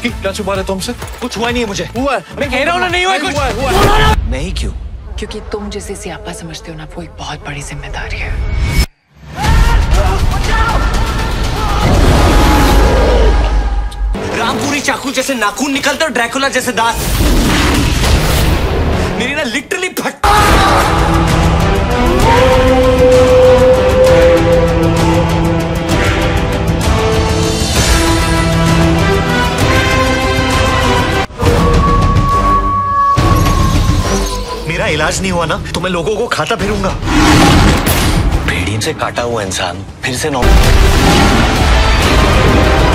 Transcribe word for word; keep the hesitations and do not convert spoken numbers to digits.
विक्की क्या छुपा रहे तुमसे? कुछ हुआ नहीं है मुझे। हुआ है, मैं कह रहा हूँ ना नहीं हुआ है कुछ। हुआ है, हुआ है। नहीं क्यों? क्योंकि तुम जिसे सियापा समझते हो ना, वो एक बहुत बड़ी जिम्मेदारी है। रामपुरी चाकू जैसे नाखून निकलते और ड्रैकुला जैसे दांत। मेरी ना लिटरली फट। मेरा इलाज नहीं हुआ ना तो मैं लोगों को खाता फिरूंगा। भेड़ियों से काटा हुआ इंसान फिर से नॉर्मल।